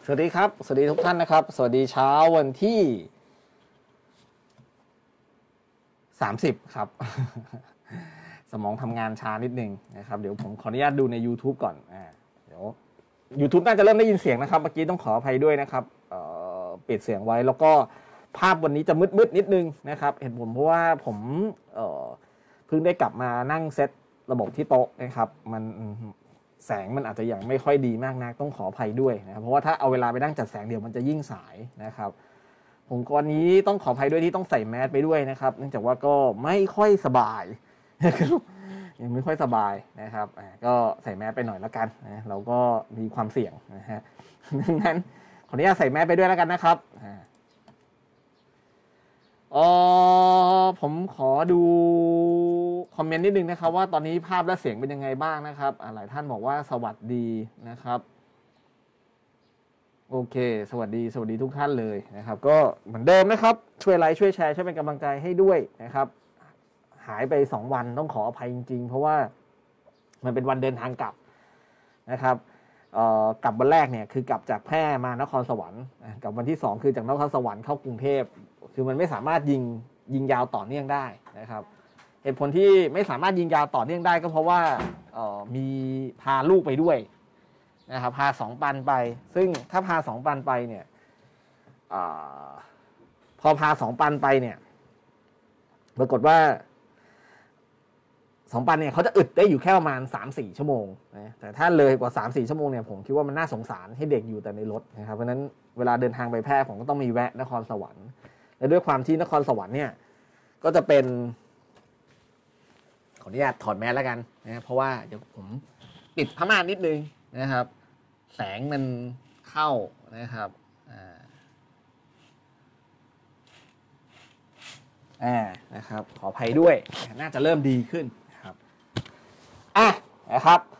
วัสดีครับสวัสดีทุกท่านนะครับสวัสดีเช้าวันที่30ครับ สมองทำงานช้านิดนึงนะครับเดี๋ยวผมขออนุญาตดูใน YouTube ก่อนเดี๋ยว YouTube น่าจะเริ่มได้ยินเสียงนะครับเมื่อกี้ต้องขออภัยด้วยนะครับปิดเสียงไว้แล้วก็ภาพวันนี้จะมืดนิดนึงนะครับเห็นผมเพราะว่าผมเพิ่งได้กลับมานั่งเซตระบบที่โต๊ะนะครับแสงมันอาจจะยังไม่ค่อยดีมากนักต้องขออภัยด้วยนะครับเพราะว่าถ้าเอาเวลาไปนั่งจัดแสงเดี๋ยวมันจะยิ่งสายนะครับผมวันนี้ต้องขออภัยด้วยที่ต้องใส่แมสไปด้วยนะครับเนื่องจากว่าก็ไม่ค่อยสบายยังไม่ค่อยสบายนะครับก็ใส่แมสไปหน่อยแล้วกันนะเราก็มีความเสี่ยงนะฮะดังนั้นขออนุญาตใส่แมสไปด้วยแล้วกันนะครับผมขอดูคอมเมนต์นิดนึงนะครับว่าตอนนี้ภาพและเสียงเป็นยังไงบ้างนะครับหลายท่านบอกว่าสวัสดีนะครับโอเคสวัสดีทุกท่านเลยนะครับก็เหมือนเดิมนะครับช่วยไลค์ช่วยแชร์ช่วยเป็นกำลังใจให้ด้วยนะครับหายไป2วันต้องขออภัยจริงๆเพราะว่ามันเป็นวันเดินทางกลับนะครับกลับวันแรกเนี่ยคือกลับจากแพร่มานครสวรรค์กับวันที่2คือจากนครสวรรค์เข้ากรุงเทพคือมันไม่สามารถยิงยาวต่อเนื่องได้นะครับเหตุผลที่ไม่สามารถยิงยาวต่อเนื่องได้ก็เพราะว่ามีพาลูกไปด้วยนะครับพา2 ปันไปซึ่งถ้าพา2 ปันไปเนี่ยพอพา2 ปันไปเนี่ยปรากฏว่า2 ปันเนี่ยเขาจะอึดได้อยู่แค่ประมาณ 3-4 ชั่วโมงนะแต่ถ้าเลยกว่า 3-4 ชั่วโมงเนี่ยผมคิดว่ามันน่าสงสารให้เด็กอยู่แต่ในรถนะครับเพราะฉะนั้นเวลาเดินทางไปแพร่ผมก็ต้องมีแวะนครสวรรค์และด้วยความที่นครสวรรค์เนี่ยก็จะเป็นขออนุญาตถอดแมสแล้วกันนะเพราะว่าเดี๋ยวผมปิดผ้าม่านนิดนึงนะครับแสงมันเข้านะครับนะครับขออภัยด้วยน่าจะเริ่มดีขึ้นนะครับนะครับ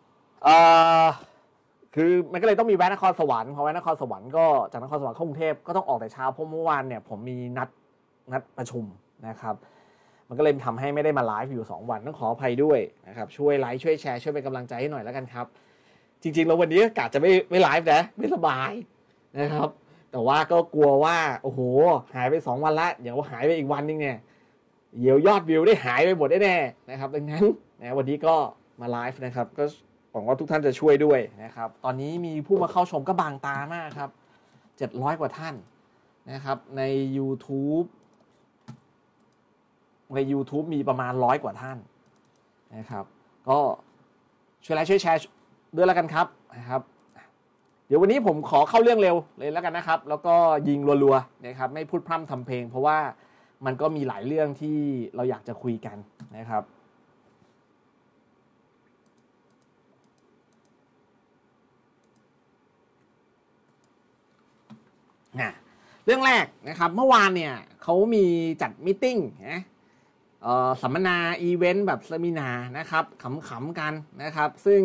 คือมันก็เลยต้องมีแวะนครสวรรค์พอแวะนครสวรรค์ก็จากนครสวรรค์เข้ากรุงเทพก็ต้องออกแต่เช้าเพราะเมื่อวานเนี่ยผมมีนัดประชุมนะครับมันก็เลยทำให้ไม่ได้มาไลฟ์อยู่2 วันต้องขออภัยด้วยนะครับช่วยไลฟ์ช่วยแชร์ช่วยเป็นกำลังใจให้หน่อยแล้วกันครับจริงๆแล้ววันนี้กะจะไม่ไลฟ์นะไม่สบายนะครับแต่ว่าก็กลัวว่าโอ้โหหายไป2 วันละเดี๋ยวหายไปอีกวันนึงเนี่ยเดี๋ยวยอดวิวได้หายไปหมดแน่ๆนะครับดังนั้นนะวันนี้ก็มาไลฟ์นะครับก็หวังว่าทุกท่านจะช่วยด้วยนะครับตอนนี้มีผู้มาเข้าชมก็บางตามากครับ700 กว่าท่านนะครับใน YouTube มีประมาณ100 กว่าท่านนะครับก็ช่วยไลค์ช่วยแชร์ด้วยแล้วกันครับนะครับเดี๋ยววันนี้ผมขอเข้าเรื่องเร็วเลยแล้วกันนะครับแล้วก็ยิงรัวๆนะครับไม่พูดพร่ำทำเพลงเพราะว่ามันก็มีหลายเรื่องที่เราอยากจะคุยกันนะครับเรื่องแรกนะครับเมื่อวานเนี่ยเขามีจัดมีตติ้งนะสัมมนาอีเวนต์แบบเซมินานะครับขำๆกันนะครับซึ่ง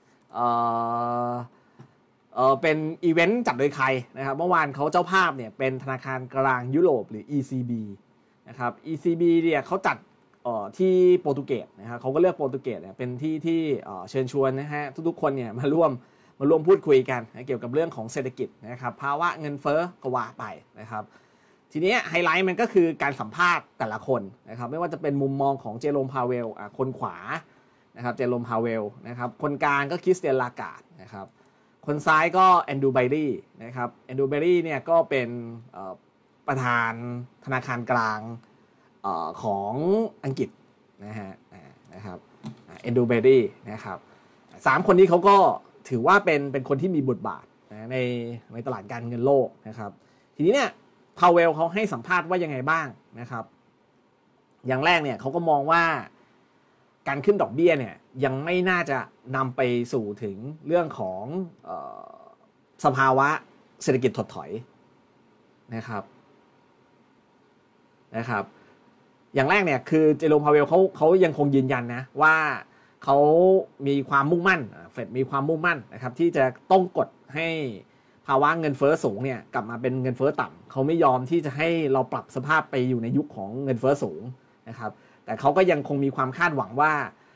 เป็นอีเวนต์จัดโดยใครนะครับเมื่อวานเขาเจ้าภาพเนี่ยเป็นธนาคารกลางยุโรปหรือ ECB นะครับ ECB เนี่ยเขาจัดที่โปรตุเกสนะครับเขาก็เลือกโปรตุเกสเนี่ยเป็นที่เชิญชวนนะฮะทุกๆคนเนี่ยมาร่วมพูดคุยกันนะเกี่ยวกับเรื่องของเศรษฐกิจนะครับภาวะเงินเฟ้อก็ว่าไปนะครับทีนี้ไฮไลท์มันก็คือการสัมภาษณ์แต่ละคนนะครับไม่ว่าจะเป็นมุมมองของเจโรมพาเวลคนขวานะครับเจโรมพาเวลนะครับคนกลางก็คริสเตียนลาการ์ดนะครับคนซ้ายก็แอนดูไบรี่นะครับแอนดูไบรี่เนี่ยก็เป็นประธานธนาคารกลางของอังกฤษนะครับแอนดูไบรี่นะครับ3 คนนี้เขาก็ถือว่าเป็นคนที่มีบทบาทนะในตลาดการเงินโลกนะครับทีนี้เนี่ยพาวเวลเขาให้สัมภาษณ์ว่ายังไงบ้างนะครับอย่างแรกเนี่ยเขาก็มองว่าการขึ้นดอกเบี้ยเนี่ยยังไม่น่าจะนำไปสู่ถึงเรื่องของสภาวะเศรษฐกิจถดถอยนะครับอย่างแรกเนี่ยคือเจโรมพาเวลเขายังคงยืนยันนะว่าเขามีความมุ่งมั่นเฟดมีความมุ่งมั่นนะครับที่จะต้องกดให้ภาวะเงินเฟ้อสูงเนี่ยกลับมาเป็นเงินเฟ้อต่ำเขาไม่ยอมที่จะให้เราปรับสภาพไปอยู่ในยุคของเงินเฟ้อสูงนะครับแต่เขาก็ยังคงมีความคาดหวังว่า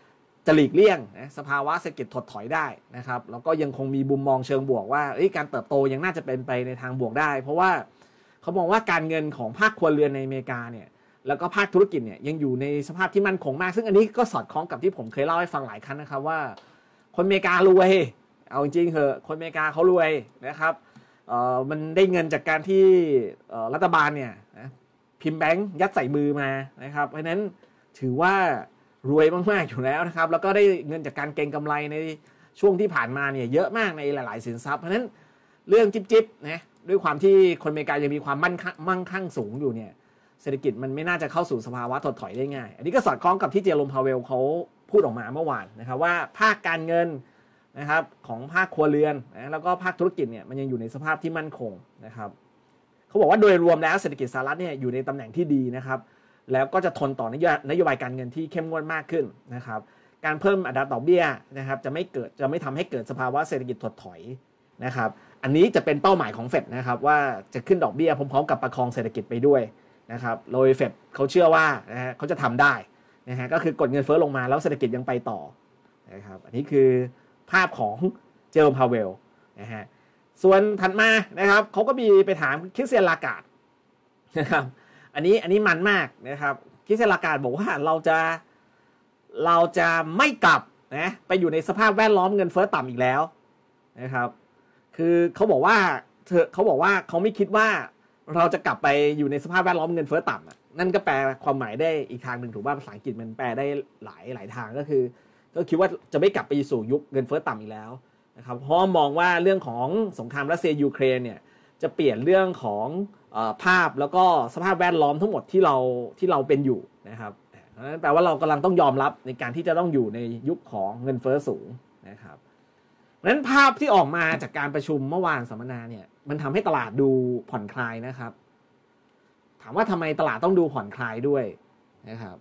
จะหลีกเลี่ยงนะสภาวะเศรษฐกิจถดถอยได้นะครับแล้วก็ยังคงมีมุมมองเชิงบวกว่าการเติบโตยังน่าจะเป็นไปในทางบวกได้เพราะว่าเขามองว่าการเงินของภาคครัวเรือนในอเมริกาเนี่ยแล้วก็ภาคธุรกิจเนี่ยยังอยู่ในสภาพที่มั่นคงมากซึ่งอันนี้ก็สอดคล้องกับที่ผมเคยเล่าให้ฟังหลายครั้งนะครับว่าคนอเมริการวยเอาจริงๆเหอะคนอเมริกาเขารวยนะครับมันได้เงินจากการที่รัฐบาลเนี่ยนะพิมพ์แบงค์ยัดใส่มือมานะครับเพราะฉะนั้นถือว่ารวยมากๆอยู่แล้วนะครับแล้วก็ได้เงินจากการเก็งกำไรในช่วงที่ผ่านมาเนี่ยเยอะมากในหลายๆสินทรัพย์เพราะฉะนั้นเรื่องจิ๊บๆนะด้วยความที่คนอเมริกายังมีความมั่งคั่งสูงอยู่เนี่ยเศรษฐกิจมันไม่น่าจะเข้าสู่สภาวะถดถอยได้ง่ายอันนี้ก็สอดคล้องกับที่เจอร์โรม พาเวลเขาพูดออกมาเมื่อวานนะครับว่าภาคการเงินนะครับของภาคครัวเรือนนะแล้วก็ภาคธุรกิจเนี่ยมันยังอยู่ในสภาพที่มั่นคงนะครับเขาบอกว่าโดยรวมแล้วเศรษฐกิจสหรัฐเนี่ยอยู่ในตำแหน่งที่ดีนะครับแล้วก็จะทนต่อนโยบายการเงินที่เข้มงวดมากขึ้นนะครับการเพิ่มอัตราดอกเบี้ยนะครับจะไม่ทำให้เกิดสภาวะเศรษฐกิจถดถอยนะครับอันนี้จะเป็นเป้าหมายของเฟดนะครับว่าจะขึ้นดอกเบี้ยพร้อมๆกับประคองเศรษฐกิจไปด้วยนะครับโดยเฟดเขาเชื่อว่าเขาจะทำได้นะฮะก็คือกดเงินเฟ้อลงมาแล้วเศรษฐกิจยังไปต่อนะครับอันนี้คือภาพของเจอร์โรม พาเวลนะฮะส่วนถัดมานะครับเขาก็มีไปถามคริสเตียน ลาการ์ดนะครับอันนี้มันมากนะครับคริสเตียน ลาการ์ดบอกว่าเราจะไม่กลับนะไปอยู่ในสภาพแวดล้อมเงินเฟ้อต่ำอีกแล้วนะครับคือเขาบอกว่าเขาไม่คิดว่าเราจะกลับไปอยู่ในสภาพแวดล้อมเงินเฟ้อต่ำนั่นก็แปลความหมายได้อีกทางหนึ่งถูกป่ะภาษาอังกฤษมันแปลได้หลายทางก็คิดว่าจะไม่กลับไปสู่ยุคเงินเฟ้อต่ำอีกแล้วนะครับเพราะมองว่าเรื่องของสงครามรัสเซียยูเครนเนี่ยจะเปลี่ยนเรื่องของภาพแล้วก็สภาพแวดล้อมทั้งหมดที่เราเป็นอยู่นะครับนั่นแปลว่าเรากำลังต้องยอมรับในการที่จะต้องอยู่ในยุคของเงินเฟ้อสูงนะครับนั้นภาพที่ออกมาจากการประชุมเมื่อวานสัมมนาเนี่ยมันทำให้ตลาดดูผ่อนคลายนะครับถามว่าทำไมตลาดต้องดูผ่อนคลายด้วยนะครับ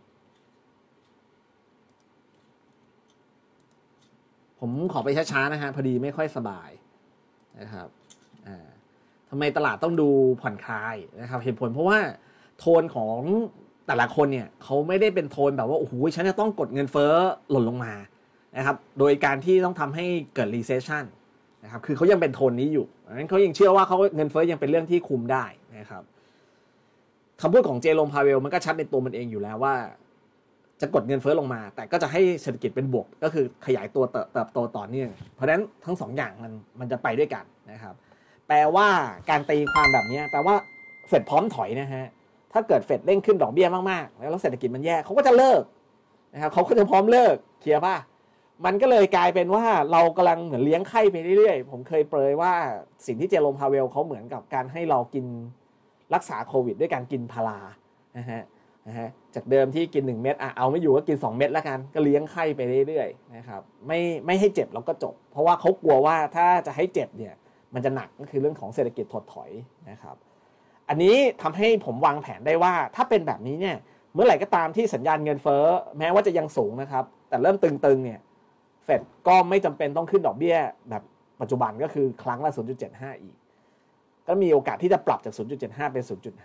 ผมขอไปช้าๆนะฮะพอดีไม่ค่อยสบายนะครับทำไมตลาดต้องดูผ่อนคลายนะครับเหตุผลเพราะว่าโทนของแต่ละคนเนี่ยเขาไม่ได้เป็นโทนแบบว่าโอ้โหฉันจะต้องกดเงินเฟ้อหล่นลงมานะครับโดยการที่ต้องทำให้เกิด recession นะครับคือเขายังเป็นโทนนี้อยู่งั้นเขายังเชื่อว่าเงินเฟ้อยังเป็นเรื่องที่คุมได้นะครับคำพูดของเจอร์โรม พาเวลมันก็ชัดในตัวมันเองอยู่แล้วว่าจะกดเงินเฟ้อลงมาแต่ก็จะให้เศรษฐกิจเป็นบวกก็คือขยายตัวเติบโตต่อเนื่องเพราะฉะนั้นทั้งสองอย่างมันจะไปด้วยกันนะครับแปลว่าการตีความแบบนี้แปลว่าเฟดพร้อมถอยนะฮะถ้าเกิดเฟดเร่งขึ้นดอกเบี้ยมากๆแล้วเศรษฐกิจมันแย่เขาก็จะเลิกนะครับเขาก็จะพร้อมเลิกเคลียร์ป่ะมันก็เลยกลายเป็นว่าเรากำลังเหมือนเลี้ยงไข้ไปเรื่อยๆผมเคยเปรยว่าสิ่งที่เจอร์โรม พาเวลเขาเหมือนกับการให้เรากินรักษาโควิดด้วยการกินพารานะฮะจากเดิมที่กิน1เม็ดเอาไม่อยู่ก็กิน2เม็ดแล้วกันก็เลี้ยงไข้ไปเรื่อยๆนะครับไม่ให้เจ็บแล้วก็จบเพราะว่าเขากลัวว่าถ้าจะให้เจ็บเนี่ยมันจะหนักก็คือเรื่องของเศรษฐกิจถดถอยนะครับอันนี้ทำให้ผมวางแผนได้ว่าถ้าเป็นแบบนี้เนี่ยเมื่อไหร่ก็ตามที่สัญญาณเงินเฟ้อแม้ว่าจะยังสูงนะครับแต่เริ่มตึงๆเนี่ยเฟดก็ไม่จำเป็นต้องขึ้นดอกเบี้ยแบบปัจจุบันก็คือครั้งละ 0.75 อีกก็มีโอกาสที่จะปรับจาก 0.75 เป็น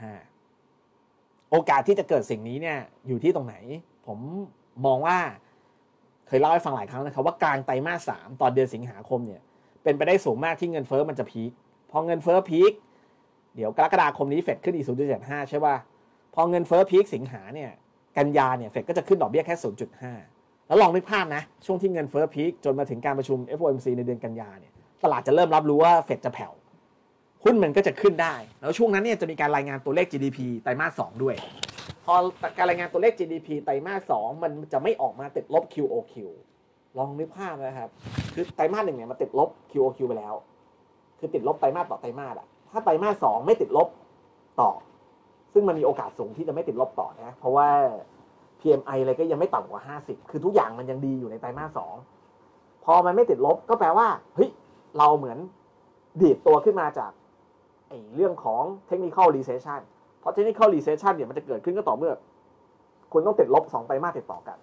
0.5 โอกาสที่จะเกิดสิ่งนี้เนี่ยอยู่ที่ตรงไหนผมมองว่าเคยเล่าให้ฟังหลายครั้งนะครับว่ากลางไตรมาส 3ตอนเดือนสิงหาคมเนี่ยเป็นไปได้สูงมากที่เงินเฟ้อมันจะพีคพอเงินเฟ้อพีคเดี๋ยวกรกฎาคมนี้เฟดขึ้นอีก 0.75 ใช่ป่ะพอเงินเฟ้อพีคสิงหาเนี่ยกันยาเนี่ยเฟดก็จะขึ้นดอกเบี้ยแค่ 0.5 แล้วลองนึกภาพนะช่วงที่เงินเฟ้อพีคจนมาถึงการประชุม FOMC ในเดือนกันยาเนี่ยตลาดจะเริ่มรับรู้ว่าเฟดจะแผ่วหุ้นมันก็จะขึ้นได้แล้วช่วงนั้นเนี่ยจะมีการรายงานตัวเลข GDP ไตรมาส 2ด้วยพอการรายงานตัวเลข GDP ไตรมาส 2มันจะไม่ออกมาติดลบ QOQ ลองนึกภาพนะครับคือไตรมาส 1เนี่ยมาติดลบ QOQ ไปแล้วคือติดลบไตรมาสต่อไตรมาสถ้าไตรมาส 2ไม่ติดลบต่อซึ่งมันมีโอกาสสูงที่จะไม่ติดลบต่อนะเพราะว่า PMI อะไรก็ยังไม่ต่ำกว่า50คือทุกอย่างมันยังดีอยู่ในไตรมาส 2พอมันไม่ติดลบก็แปลว่าเฮ้ยเราเหมือนดีดตัวขึ้นมาจากเรื่องของ technical recession เพราะ technical recession เนี่ยมันจะเกิดขึ้นก็ต่อเมื่อคุณต้องติดลบ2ไตรมาสติดต่อกัน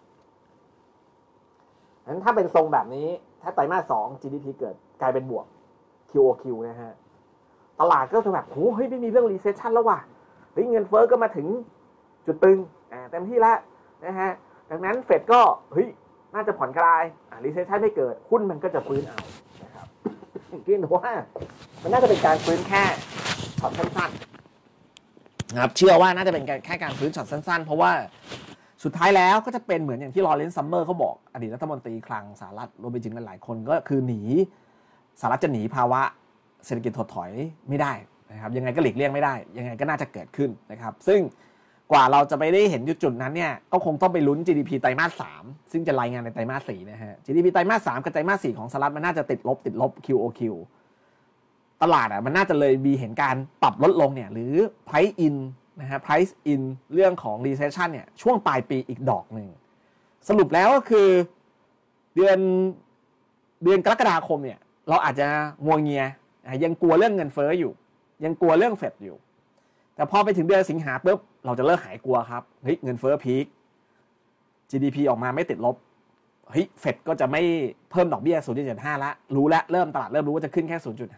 งั้นถ้าเป็นทรงแบบนี้ถ้าไตรมาส 2 GDP เกิดกลายเป็นบวก QOQ นะฮะตลาดก็จะแบบเฮ้ยไม่มีเรื่อง recession แล้วว่ะเฮ้ยเงินเฟ้อก็มาถึงจุดตึงเต็มที่แล้วนะฮะดังนั้นเฟดก็เฮ้ยน่าจะผ่อนคลายrecession ไม่เกิดหุ้นมันก็จะฟื้นเอานะครับเพียงแต่ว่ามันน่าจะเป็นการฟื้นแค่ช็อตสั้นๆนะครับเชื่อว่าน่าจะเป็นแค่การฟื้นช็อตสั้นๆเพราะว่าสุดท้ายแล้วก็จะเป็นเหมือนอย่างที่ลอเรนซ์ซัมเมอร์เขาบอกอดีตรัฐมนตรีคลังสหรัฐรวมไปถึงหลายคนก็คือหนีสหรัฐจะหนีภาวะเศรษฐกิจถดถอยไม่ได้นะครับยังไงก็หลีกเลี่ยงไม่ได้ยังไงก็น่าจะเกิดขึ้นนะครับซึ่งกว่าเราจะไปได้เห็นจุดนั้นเนี่ยก็คงต้องไปลุ้น GDP ไตรมาส 3ซึ่งจะรายงานในไตรมาส 4นะฮะ GDP ไตรมาส 3กับไตรมาส 4ของสหรัฐมันน่าจะติดลบ QOQ ตลาดมันน่าจะเลยมีเห็นการปรับลดลงเนี่ยหรือ price in นะฮะ price in เรื่องของ recession เนี่ยช่วงปลายปีอีกดอกหนึ่งสรุปแล้วก็คือเดือนกรกฎาคมเนี่ยเราอาจจะงัวเงียยังกลัวเรื่องเงินเฟ้ออยู่ยังกลัวเรื่องเฟดอยู่แต่พอไปถึงเดือนสิงหาปุ๊บเราจะเลิกหายกลัวครับเฮ้ยเงินเฟ้อพีค GDP ออกมาไม่ติดลบเฮ้ยเฟดก็จะไม่เพิ่มดอกเบี้ย 0.75 ละรู้แล้วตลาดเริ่มรู้ว่าจะขึ้นแค่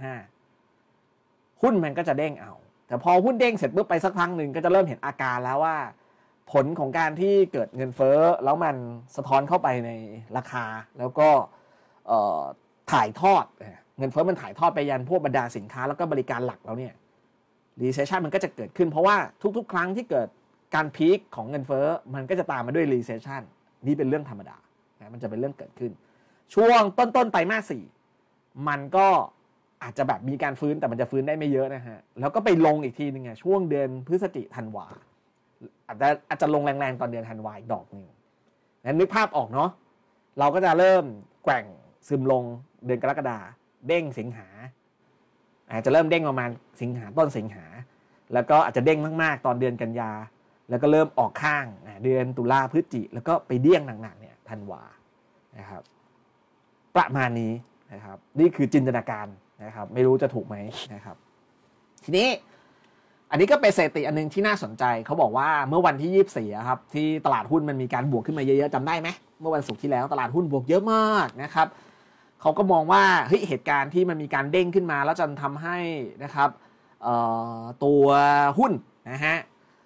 0.5 หุ้นมันก็จะเด้งเอาแต่พอหุ้นเด้งเสร็จปุ๊บไปสักพักหนึ่งก็จะเริ่มเห็นอาการแล้วว่าผลของการที่เกิดเงินเฟ้อแล้วมันสะท้อนเข้าไปในราคาแล้วก็ถ่ายทอดเงินเฟ้อมันถ่ายทอดไปยันพวกบรรดาสินค้าแล้วก็บริการหลักแล้วเนี่ยrecession มันก็จะเกิดขึ้นเพราะว่าทุกๆครั้งที่เกิดการพีคของเงินเฟ้อมันก็จะตามมาด้วย recession นี่เป็นเรื่องธรรมดานะมันจะเป็นเรื่องเกิดขึ้นช่วงต้นไตรมาส 4มันก็อาจจะแบบมีการฟื้นแต่มันจะฟื้นได้ไม่เยอะนะฮะแล้วก็ไปลงอีกทีนึงช่วงเดือนพฤศจิกายนธันวาอาจจะลงแรงๆตอนเดือนธันวาอีกดอกนึงนั้นนึกภาพออกเนาะเราก็จะเริ่มแกว่งซึมลงเดือนกรกฎาคมเด้งสิงหาอาจจะเริ่มเด้งประมาณสิงหาต้นสิงหาแล้วก็อาจจะเด้งมากๆตอนเดือนกันยาแล้วก็เริ่มออกข้างเดือนตุลาพฤศจิแล้วก็ไปเดี้ยงหนักๆเนี่ยธันวานะครับประมาณนี้นะครับนี่คือจินตนาการนะครับไม่รู้จะถูกไหมนะครับทีนี้อันนี้ก็เป็นสถิติอันนึงที่น่าสนใจเขาบอกว่าเมื่อวันที่24ครับที่ตลาดหุ้นมันมีการบวกขึ้นมาเยอะๆจำได้ไหมเมื่อวันศุกร์ที่แล้วตลาดหุ้นบวกเยอะมากนะครับเขาก็มองว่าเฮ้ยเหตุการณ์ที่มันมีการเด้งขึ้นมาแล้วจนทำให้นะครับตัวหุ้นนะฮะ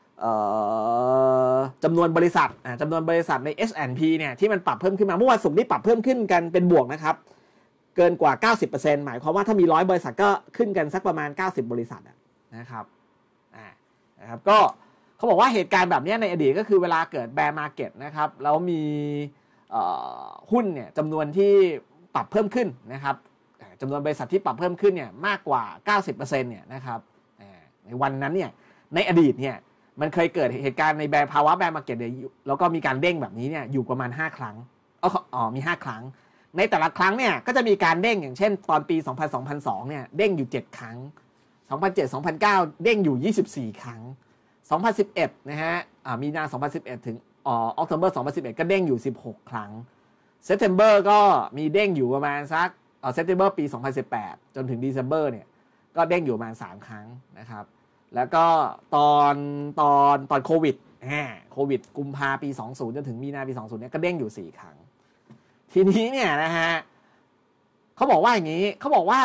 จำนวนบริษัทใน S&P เนี่ยที่มันปรับเพิ่มขึ้นมาเมื่อวันศุกร์นี้ปรับเพิ่มขึ้นกันเป็นบวกนะครับเกินกว่า 90% หมายความว่าถ้ามี100บริษัทก็ขึ้นกันสักประมาณ90บริษัทนะครับนะครับก็เขาบอกว่าเหตุการณ์แบบนี้ในอดีตก็คือเวลาเกิดแบร์มาร์เก็ตนะครับแล้วมีหุ้นเนี่ยจำนวนที่ปรับเพิ่มขึ้นนะครับจำนวนบริษัทที่ปรับเพิ่มขึ้นเนี่ยมากกว่า 90% เนี่ยนะครับในวันนั้นเนี่ยในอดีตเนี่ยมันเคยเกิดเหตุการณ์ในภาวะแบร์มาร์เก็ตเนี่ยแล้วก็มีการเด้งแบบนี้เนี่ยอยู่ประมาณ5ครั้งมี5ครั้งในแต่ละครั้งเนี่ยก็จะมีการเด้งอย่างเช่นตอนปี 2002 เนี่ยเด้งอยู่7ครั้ง2007 2009 เด้งอยู่24ครั้ง2011นะฮะมีนา2011ถึงOctober 2011ก็เด้งอยู่16ครั้ง September ก็มีเด้งอยู่ประมาณสักSeptember ปี2018จนถึง December เนี่ยก็เด้งอยู่ประมาณ3ครั้งนะครับแล้วก็ตอนโควิดกุมภาปี20จนถึงมีนาปี20เนี่ยก็เด้งอยู่4ครั้งทีนี้เนี่ยนะฮะเขาบอกว่าอย่างนี้เขาบอกว่า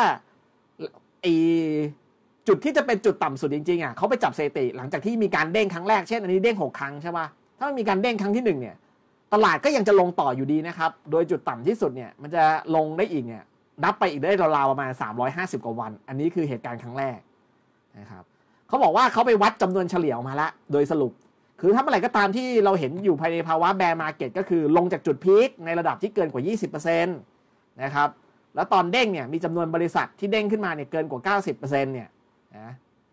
จุดที่จะเป็นจุดต่ำสุดจริงๆเขาไปจับสถิติหลังจากที่มีการเด้งครั้งแรกเช่นอันนี้เด้ง6ครั้งใช่ป่ะถ้ามันมีการเด้งครั้งที่1เนี่ยตลาดก็ยังจะลงต่ออยู่ดีนะครับโดยจุดต่ำที่สุดเนี่ยมันจะลงได้อีกเนี่ยนับไปอีกได้ราวๆประมาณ350กว่าวันอันนี้คือเหตุการณ์ครั้งแรกนะครับเขาบอกว่าเขาไปวัดจำนวนเฉลี่ยออกมาแล้วโดยสรุปคือถ้าเมื่อไหร่ก็ตามที่เราเห็นอยู่ภายในภาวะแบร์มาร์เก็ตก็คือลงจากจุดพีคในระดับที่เกินกว่า 20% นะครับแล้วตอนเด้งเนี่ยมีจำนวนบริษัทที่เด้งขึ้นมาเนี่ยเกินกว่า 90% เนี่ยนะ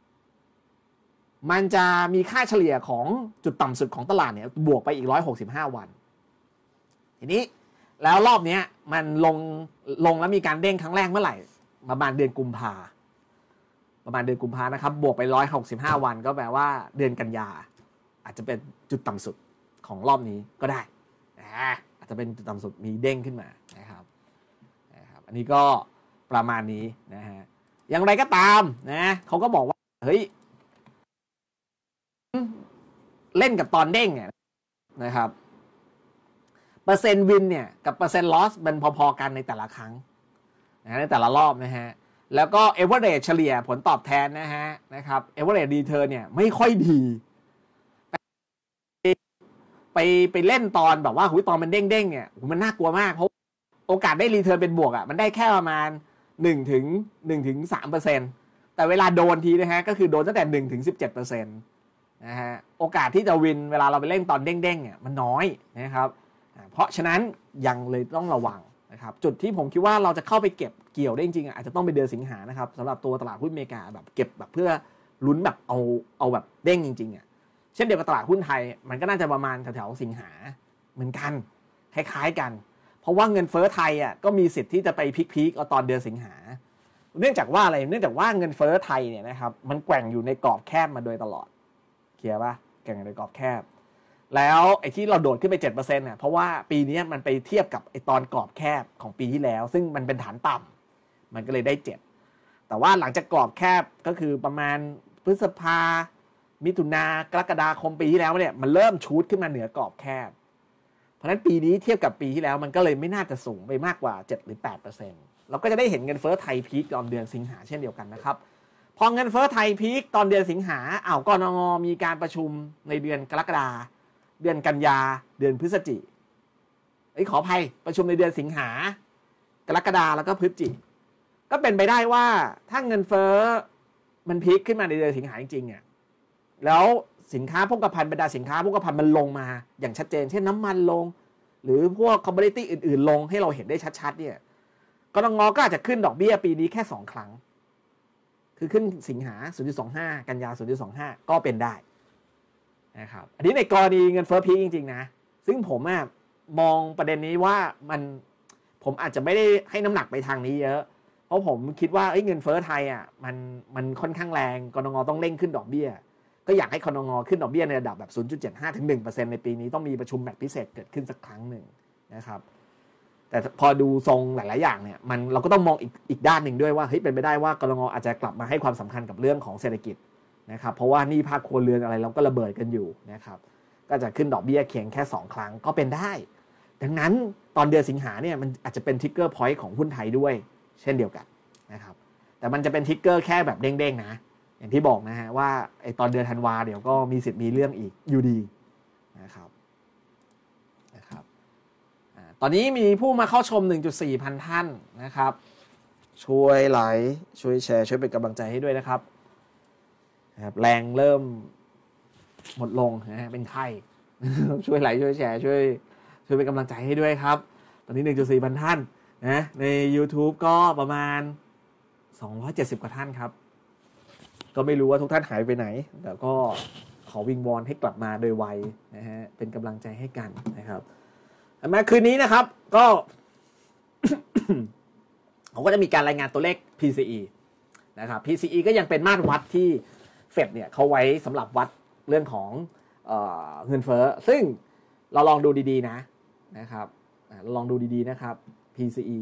มันจะมีค่าเฉลี่ยของจุดต่ำสุดของตลาดเนี่ยบวกไปอีก165วันทีนี้แล้วรอบนี้มันลงแล้วมีการเด้งครั้งแรกเมื่อไหร่ประมาณเดือนกุมภานะครับบวกไป165วันก็แปลว่าเดือนกันยาอาจจะเป็นจุดต่ำสุดของรอบนี้ก็ได้อาจจะเป็นจุดต่ำสุดมีเด้งขึ้นมานะครับอันนี้ก็ประมาณนี้นะฮะอย่างไรก็ตามนะเขาก็บอกว่าเฮ้ยเล่นกับตอนเด้งเนี่ยนะครับเปอร์เซ็นต์วินเนี่ยกับเปอร์เซ็นต์ลอสมันพอๆกันในแต่ละครั้งในแต่ละรอบนะฮะแล้วก็ average เฉลี่ยผลตอบแทนนะครับ average return เนี่ยไม่ค่อยดีไปเล่นตอนแบบว่าตอนมันเด้งเนี่ยมันน่ากลัวมากเพราะโอกาสได้รีเทิร์นเป็นบวกอ่ะมันได้แค่ประมาณ1-3%แต่เวลาโดนทีนะฮะก็คือโดนตั้งแต่1-17%นะฮะโอกาสที่จะวินเวลาเราไปเล่นตอนเด้งเนี่ยมันน้อยนะครับเพราะฉะนั้นยังเลยต้องระวังนะครับจุดที่ผมคิดว่าเราจะเข้าไปเก็บเกี่ยวได้จริงๆอาจจะต้องไปเดือนสิงหานะครับสำหรับตัวตลาดหุ้นอเมริกาแบบเก็บแบบเพื่อลุ้นแบบเอาแบบเด้งจริงๆอ่ะเช่นเดียวกับตลาดหุ้นไทยมันก็น่าจะประมาณแถวๆสิงหาเหมือนกันคล้ายๆกันเพราะว่าเงินเฟ้อไทยอ่ะก็มีสิทธิ์ที่จะไปพีคๆเอาตอนเดือนสิงหาเนื่องจากว่าอะไรเนื่องจากว่าเงินเฟ้อไทยเนี่ยนะครับมันแกว่งอยู่ในกรอบแคบมาโดยตลอดเคลียร์ป่ะแกว่งอยู่ในกรอบแคบแล้วไอ้ที่เราโดดขึ้นไป 7% เนี่ยเพราะว่าปีนี้มันไปเทียบกับไอ้ตอนกรอบแคบของปีที่แล้วซึ่งมันเป็นฐานต่ำมันก็เลยได้7แต่ว่าหลังจากกรอบแคบก็คือประมาณพฤษภามิถุนากรกฎาคมปีที่แล้วเนี่ยมันเริ่มชูดขึ้นมาเหนือกรอบแคบเพราะฉะนั้นปีนี้เทียบกับปีที่แล้วมันก็เลยไม่น่าจะสูงไปมากกว่า7หรือ 8% เราก็จะได้เห็นเงินเฟ้อไทยพีคตอนเดือนสิงหาเช่นเดียวกันนะครับพอเงินเฟ้อไทยพีคตอนเดือนสิงหากนง.มีการประชุมในเดือนกรกฎาเดือนกันยาเดือนพฤศจิขออภัยประชุมในเดือนสิงหากรกฎาแล้วก็พฤศจิก็เป็นไปได้ว่าถ้าเงินเฟ้อมันพีคขึ้นมาในเดือนสิงหาจริงๆเนี่ยแล้วสินค้าโภคภัณฑ์บรรดาสินค้าโภคภัณฑ์มันลงมาอย่างชัดเจนเช่นน้ำมันลงหรือพวกคอมโมดิตี้อื่นๆลงให้เราเห็นได้ชัดๆเนี่ยกนง.ก็อาจจะขึ้นดอกเบี้ยปีนี้แค่2ครั้งคือขึ้นสิงหา 0.25 กันยา 0.25 ก็เป็นได้นะครับอันนี้ในกรณีเงินเฟ้อพีคจริงๆนะซึ่งผมมองประเด็นนี้ว่าผมอาจจะไม่ได้ให้น้ำหนักไปทางนี้เยอะเพราะผมคิดว่าเงินเฟ้อไทยมันค่อนข้างแรงกนง.ต้องเร่งขึ้นดอกเบี้ยก็อยากให้กนง.ขึ้นดอกเบี้ยในระดับแบบ 0.75 ถึง 1% ในปีนี้ต้องมีประชุมแบบพิเศษเกิดขึ้นสักครั้งหนึ่งนะครับแต่พอดูทรงหลายๆอย่างเนี่ยเราก็ต้องมองอีกด้านหนึ่งด้วยว่าเป็นไปได้ว่ากนง.อาจจะกลับมาให้ความสำคัญกับเรื่องของเศรษฐกิจนะครับเพราะว่าหนี้ภาคครัวเรือนอะไรเราก็ระเบิดกันอยู่นะครับก็จะขึ้นดอกเบี้ยเพียงแค่2ครั้งก็เป็นได้ดังนั้นตอนเดือนสิงหาเนี่ยมันอาจจะเป็นทริกเกอร์พอยต์ของหุ้นไทยด้วยเช่นเดียวกันนะครับแต่มันจะเป็นทริกเกอร์แค่แบบเด้งๆนะอย่างที่บอกนะฮะว่าไอตอนเดือนธันวาเดี๋ยวก็มีสิทธิ์มีเรื่องอีกอยู่ดีนะครับตอนนี้มีผู้มาเข้าชม 1.4 พันท่านนะครับช่วยไลค์ช่วยแชร์ช่วยเป็นกำลังใจให้ด้วยนะครับแรงเริ่มหมดลงนะเป็นไข้ ช่วยไลค์ช่วยแชร์ช่วยเป็นกำลังใจให้ด้วยครับตอนนี้ 1.4 พันท่านนะใน YouTube ก็ประมาณ270กว่าท่านครับก็ไม่รู้ว่าทุกท่านหายไปไหนแต่ก็ขอวิงวอนให้กลับมาโดยไวนะฮะเป็นกำลังใจให้กันนะครับมาคืนนี้นะครับก็ เขาก็จะมีการรายงานตัวเลข PCE นะครับ PCE ก็ยังเป็นมาตรวัดที่เฟดเนี่ยเขาไว้สำหรับวัดเรื่องของเงินเฟ้อซึ่งเราลองดูดีๆนะครับเราลองดูดีๆนะครับ PCE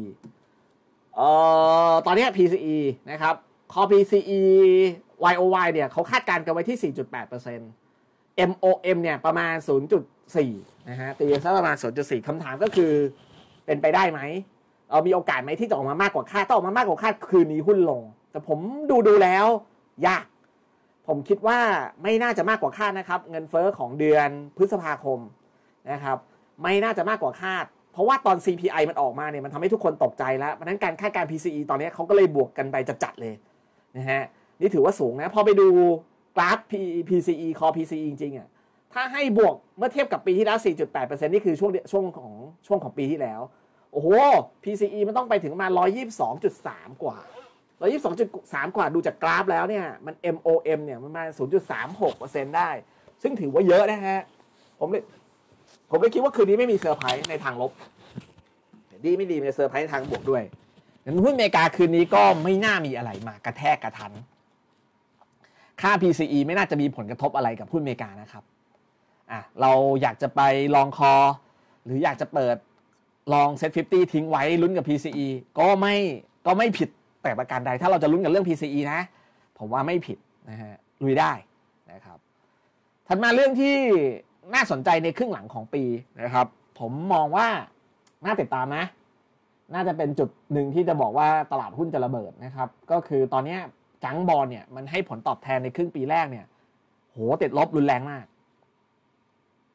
ตอนนี้ PCE นะครับคอ PCE YOY เนี่ยเขาคาดการณ์กันไว้ที่ 4.8% MOM เนี่ยประมาณ 0.4 นะฮะตีซะประมาณ 0.4 คำถามก็คือเป็นไปได้ไหมมีโอกาสไหมที่จะออกมามากกว่าคาดถ้าออกมามากกว่าคาดคืนนี้หุ้นลงแต่ผมดูแล้วยากผมคิดว่าไม่น่าจะมากกว่าคาดนะครับเงินเฟ้อของเดือนพฤษภาคมนะครับไม่น่าจะมากกว่าคาดเพราะว่าตอน CPI มันออกมาเนี่ยมันทำให้ทุกคนตกใจแล้วเพราะนั้นการคาดการณ์ PCE ตอนนี้เขาก็เลยบวกกันไปจัดๆเลยนะฮะนี่ถือว่าสูงนะพอไปดูกราฟ PCE Core PCE จริงๆถ้าให้บวกเมื่อเทียบกับปีที่แล้ว 4.8% นี่คือช่วงของปีที่แล้วโอ้โห PCE มันต้องไปถึงมา 122.3 กว่า 122.3 กว่าดูจากกราฟแล้วเนี่ยมัน MOM เนี่ยมันมา 0.36% ได้ซึ่งถือว่าเยอะนะฮะผมเลยคิดว่าคืนนี้ไม่มีเซอร์ไพรส์ในทางลบดีไม่ดีมีเซอร์ไพรส์ในทางบวกด้วยงั้นหุ้นอเมริกาคืนนี้ก็ไม่น่ามีอะไรมากระแทกกระทันค่า PCE ไม่น่าจะมีผลกระทบอะไรกับหุ้นอเมริกานะครับเราอยากจะไปลองคอหรืออยากจะเปิดลองเซ็ต50ทิ้งไว้ลุ้นกับ PCE ก็ไม่ผิดแต่ประการใดถ้าเราจะลุ้นกับเรื่อง PCE นะผมว่าไม่ผิดนะฮะลุยได้นะครับถัดมาเรื่องที่น่าสนใจในครึ่งหลังของปีนะครับผมมองว่าน่าติดตามนะน่าจะเป็นจุดหนึ่งที่จะบอกว่าตลาดหุ้นจะระเบิดนะครับก็คือตอนนี้จังบอลเนี่ยมันให้ผลตอบแทนในครึ่งปีแรกเนี่ยโหติดลบรุนแรงมาก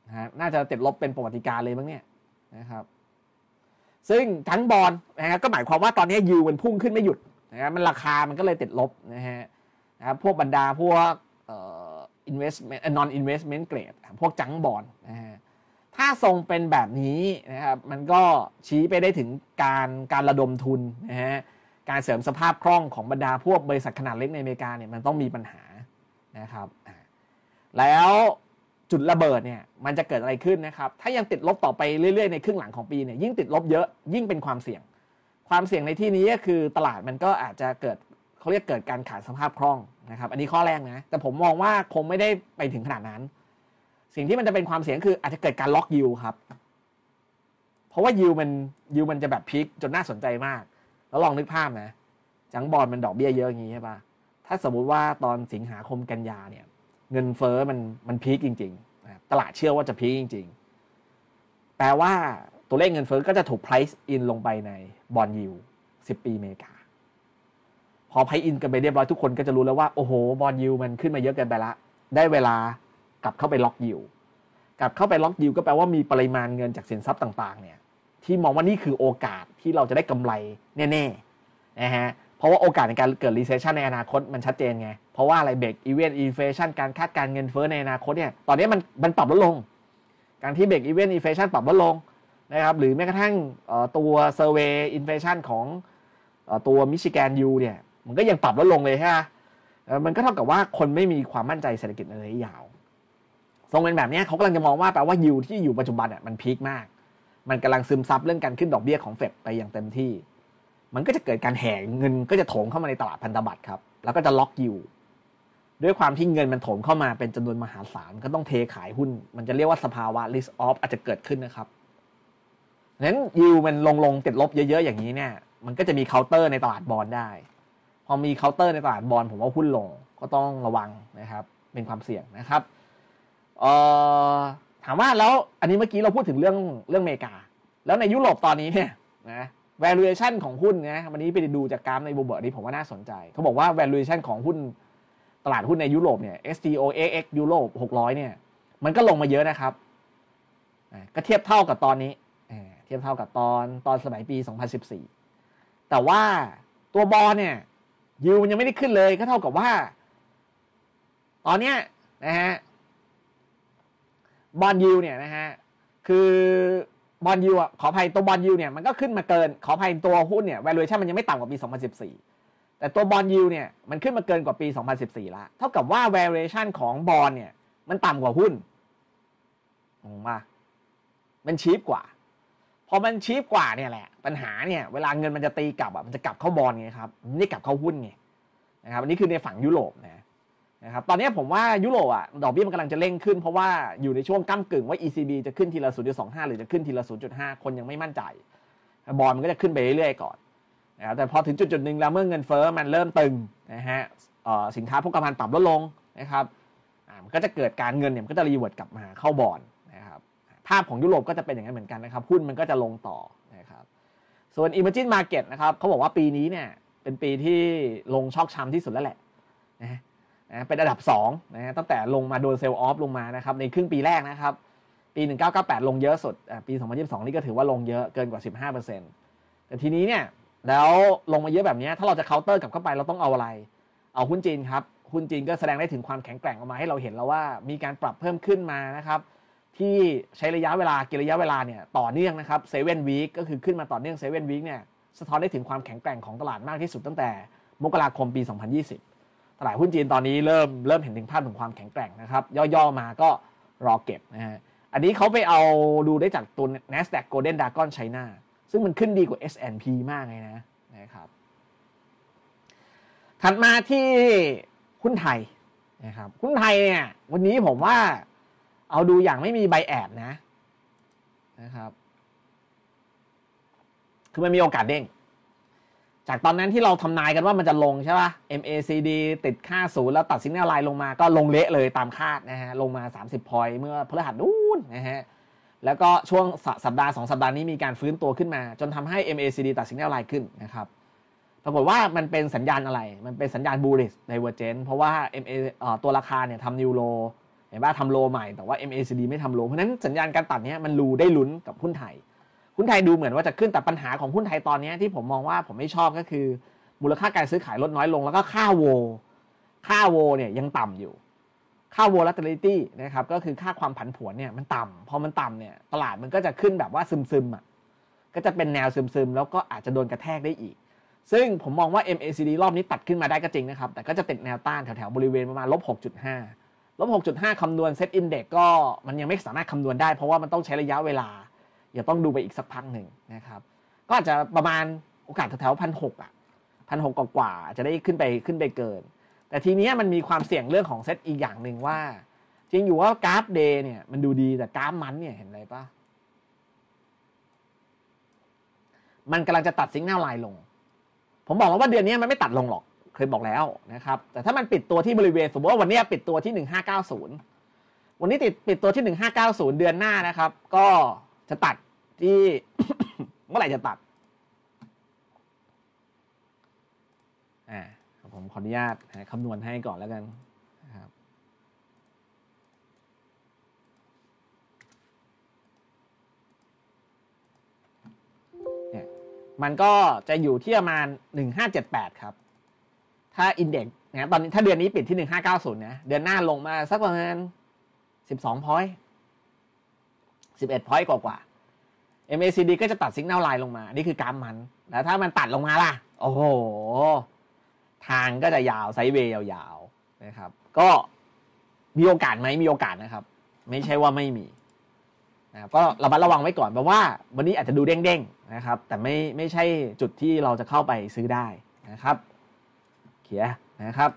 นะฮะน่าจะติดลบเป็นประวัติการณ์เลยมั้งเนี่ยนะครับซึ่งทั้งบอลนะครับก็หมายความว่าตอนนี้ยิวมันพุ่งขึ้นไม่หยุดนะครับมันราคามันก็เลยติดลบนะครับพวกบรรดาพวกinvestment non investment grade พวกจังบอลนะฮะถ้าทรงเป็นแบบนี้นะครับมันก็ชี้ไปได้ถึงการระดมทุนนะฮะการเสริมสภาพคล่องของบรรดาพวกบริษัทขนาดเล็กในอเมริกาเนี่ยมันต้องมีปัญหานะครับแล้วจุดระเบิดเนี่ยมันจะเกิดอะไรขึ้นนะครับถ้ายังติดลบต่อไปเรื่อยๆในครึ่งหลังของปีเนี่ยยิ่งติดลบเยอะยิ่งเป็นความเสี่ยงในที่นี้ก็คือตลาดมันก็อาจจะเกิดเขาเรียกเกิดการขาดสภาพคล่องนะครับอันนี้ข้อแรกนะแต่ผมมองว่าคงไม่ได้ไปถึงขนาดนั้นสิ่งที่มันจะเป็นความเสี่ยงคืออาจจะเกิดการล็อกยิวครับเพราะว่ายิวมันจะแบบพีคจนน่าสนใจมากแล้วลองนึกภาพนะจังบอลมันดอกเบี้ยเยอะอย่างนี้ใช่ปะถ้าสมมุติว่าตอนสิงหาคมกันยาเนี่ยเงินเฟ้อมันพีคจริงๆตลาดเชื่อว่าจะพีคจริงๆแปลว่าตัวเลขเงินเฟ้อก็จะถูก price in ลงไปในบอนด์ยิลด์10 ปีอเมริกาพอ price in กันไปเรียบร้อยทุกคนก็จะรู้แล้วว่าโอ้โหบอนด์ยิลด์มันขึ้นมาเยอะเกินไปละได้เวลากลับเข้าไปล็อกยิลด์กลับเข้าไปล็อกยิลด์ก็แปลว่ามีปริมาณเงินจากสินทรัพย์ต่างๆเนี่ยที่มองว่านี่คือโอกาสที่เราจะได้กำไรแน่ๆนะฮะเพราะว่าโอกาสในการเกิด recession ในอนาคตมันชัดเจนไงเพราะว่าอะไร break even inflation การคาดการเงินเฟ้อในอนาคตเนี่ยตอนนี้มันปรับลดลงการที่ break even inflation ปรับลดลงนะครับหรือแม้กระทั่งตัว survey inflation ของตัว Michigan U เนี่ยมันก็ยังปรับลดลงเลยใช่ไหมมันก็เท่ากับว่าคนไม่มีความมั่นใจเศรษฐกิจในระยะยาวทรงเป็นแบบนี้เขากำลังจะมองว่าแปลว่ายิวที่อยู่ปัจจุบันมันพีคมากมันกำลังซึมซับเรื่องการขึ้นดอกเบี้ยของเฟดไปอย่างเต็มที่มันก็จะเกิดการแห่เงินก็จะโถมเข้ามาในตลาดพันธบัตรครับแล้วก็จะล็อกยิวด้วยความที่เงินมันโถมเข้ามาเป็นจำนวนมหาศาลก็ต้องเทขายหุ้นมันจะเรียกว่าสภาวะ risk off อาจจะเกิดขึ้นนะครับนั้นยิวมันลงติดลบเยอะๆอย่างนี้เนี่ยมันก็จะมีเคาน์เตอร์ในตลาดบอนด์ได้พอมีเคาน์เตอร์ในตลาดบอนด์ผมว่าหุ้นลงก็ต้องระวังนะครับเป็นความเสี่ยงนะครับถามว่าแล้วอันนี้เมื่อกี้เราพูดถึงเรื่องอเมริกาแล้วในยุโรปตอนนี้เนี่ยนะ valuation ของหุ้นนะวันนี้ไปดูจากกราฟในบูเบิร์ดนี้ผมว่าน่าสนใจเขาบอกว่า valuation ของหุ้นตลาดหุ้นในยุโรปเนี่ย STOXX ยุโรป600เนี่ยมันก็ลงมาเยอะนะครับก็เทียบเท่ากับตอนนี้เทียบเท่ากับตอนสมัยปี2014แต่ว่าตัวบอลเนี่ยยิวมันยังไม่ได้ขึ้นเลยก็เท่ากับว่าตอนเนี้ยนะฮะบอนด์ยิลด์เนี่ยนะฮะคือบอนด์ยิลด์ขออภัยตัวบอนด์ยิลด์เนี่ยมันก็ขึ้นมาเกินขออภัยตัวหุ้นเนี่ย valuation มันยังไม่ต่ำกว่าปี2014แต่ตัวบอนด์ยิลด์เนี่ยมันขึ้นมาเกินกว่าปี2014ละเท่ากับว่า valuation ของบอนด์เนี่ยมันต่ำกว่าหุ้นงงป่ะมันชีพกว่าพอมันชีพกว่าเนี่ยแหละปัญหาเนี่ยเวลาเงินมันจะตีกลับมันจะกลับเข้าบอนด์ไงครับมันไม่ได้กลับเข้าหุ้นไงนะครับอันนี้คือในฝั่งยุโรปนะครับตอนนี้ผมว่ายุโรปดอกเบี้ยมันกำลังจะเร่งขึ้นเพราะว่าอยู่ในช่วงก้ำกึ่งว่า ECB จะขึ้นทีละ 0.25 หรือจะขึ้นทีละ 0.5 คนยังไม่มั่นใจบอนด์มันก็จะขึ้นไปเรื่อยๆก่อนนะครับแต่พอถึงจุดนึงแล้วเมื่อเงินเฟ้อมันเริ่มตึงนะฮะสินค้าโภคภัณฑ์ปรับลดลงนะครับมันก็จะเกิดการเงินเนี่ยมันก็จะรีเวิร์ตกลับมาเข้าบอนด์นะครับภาพของยุโรปก็จะเป็นอย่างนั้นเหมือนกันนะครับหุ้นมันก็จะลงต่อนะครับส่วน Emerging Market นะครับเขาบอกว่าปีนี้เนี่ยเป็นปีที่ลงช็อกช้ำที่สุดแล้วแหละนะเป็นอันดับ2นะตั้งแต่ลงมาโดนเซลล์ออฟลงมานะครับในครึ่งปีแรกนะครับปี1998ลงเยอะสุดปี2022นี่ก็ถือว่าลงเยอะเกินกว่า 15% แต่ทีนี้เนี่ยแล้วลงมาเยอะแบบนี้ถ้าเราจะเคาน์เตอร์กลับเข้าไปเราต้องเอาอะไรเอาหุ้นจีนครับหุ้นจีนก็แสดงได้ถึงความแข็งแกร่งออกมาให้เราเห็นแล้วว่ามีการปรับเพิ่มขึ้นมานะครับที่ใช้ระยะเวลาเนี่ยต่อเนื่องนะครับ7 week ก็คือขึ้นมาต่อเนื่อง7 week เนี่ยสะท้อนได้ถึงความแข็งแกร่งของตลาดมากที่สุดตั้งแต่มกราคมปี2020ตลาดหุ้นจีนตอนนี้เริ่มเห็นถึงภาพของความแข็งแกร่งนะครับย่อๆมาก็รอเก็บนะฮะอันนี้เขาไปเอาดูได้จากตัว Nasdaq Golden Dragon China ซึ่งมันขึ้นดีกว่า S&P มากเลยนะครับถัดมาที่หุ้นไทยนะครับหุ้นไทยเนี่ยวันนี้ผมว่าเอาดูอย่างไม่มีไบแอดนะครับคือมันมีโอกาสเด้งจากตอนนั้นที่เราทำนายกันว่ามันจะลงใช่ป่ะ MACD ติดค่าศูนย์แล้วตัดสินแนวไลน์ลงมาก็ลงเละเลยตามคาดนะฮะลงมา30 พอยต์เมื่อพฤหัสนู้นนะฮะแล้วก็ช่วงสัปดาห์2สัปดาห์นี้มีการฟื้นตัวขึ้นมาจนทำให้ MACD ตัดสินแนวไลน์ขึ้นนะครับปรากฏว่ามันเป็นสัญญาณอะไรมันเป็นสัญญาณ bullish divergence เพราะว่าตัวราคาเนี่ยทำนิวโลห็นว่าทำโลใหม่แต่ว่า MACD ไม่ทำโลเพราะนั้นสัญญาณการตัดเนี้ยมันรูได้ลุ้นกับหุ้นไทยดูเหมือนว่าจะขึ้นแต่ปัญหาของหุ้นไทยตอนนี้ที่ผมมองว่าผมไม่ชอบก็คือมูลค่าการซื้อขายลดน้อยลงแล้วก็ค่าโวเนี่ยยังต่ำอยู่ค่า volatility นะครับก็คือค่าความผันผวนเนี่ยมันต่ำพอมันต่ำเนี่ยตลาดมันก็จะขึ้นแบบว่าซึมๆอ่ะก็จะเป็นแนวซึมๆแล้วก็อาจจะโดนกระแทกได้อีกซึ่งผมมองว่า MACD รอบนี้ตัดขึ้นมาได้ก็จริงนะครับแต่ก็จะติดแนวต้านแถวๆบริเวณประมาณ -6.5 คำนวณ Set Index ก็มันยังไม่สามารถคำนวณได้เพราะว่ามันต้องใช้ระยะเวลาอย่าต้องดูไปอีกสักพักหนึ่งนะครับก็อาจจะประมาณโอกาสแถวๆ1,600อ่ะ1,600กว่าจะได้ขึ้นไปเกินแต่ทีนี้มันมีความเสี่ยงเรื่องของเซตอีกอย่างหนึ่งว่าจริงอยู่ว่ากราฟเดย์เนี่ยมันดูดีแต่กราฟมันเนี่ยเห็นอะไรปะมันกำลังจะตัดสิงแนลไลน์ลงผมบอกแล้วว่าเดือนนี้มันไม่ตัดลงหรอกเคยบอกแล้วนะครับแต่ถ้ามันปิดตัวที่บริเวณสมมติว่าวันนี้ปิดตัวที่1590วันนี้ปิดตัวที่1590เดือนหน้านะครับก็จะตัดที่ เมื่อไหร่จะตัดผมขออนุญาตคำนวณให้ก่อนแล้วกันนะครับเนี่ยมันก็จะอยู่ที่ประมาณ1578ครับถ้าอินเด็กซ์นะตอนนี้ถ้าเดือนนี้ปิดที่1590นะเดือนหน้าลงมาสักประมาณ12 point 11 point กว่าMACD ก็จะตัดสิงแนลไลน์ลงมานี่คือกราฟมันแล้วถ้ามันตัดลงมาล่ะโอ้โหทางก็จะยาวไซด์เวย์ยาวๆนะครับก็มีโอกาสไหมมีโอกาสนะครับไม่ใช่ว่าไม่มีนะครับก็ระมัดระวังไว้ก่อนเพราะว่าวันนี้อาจจะดูเด้งๆนะครับแต่ไม่ใช่จุดที่เราจะเข้าไปซื้อได้นะครับเขียนะครับ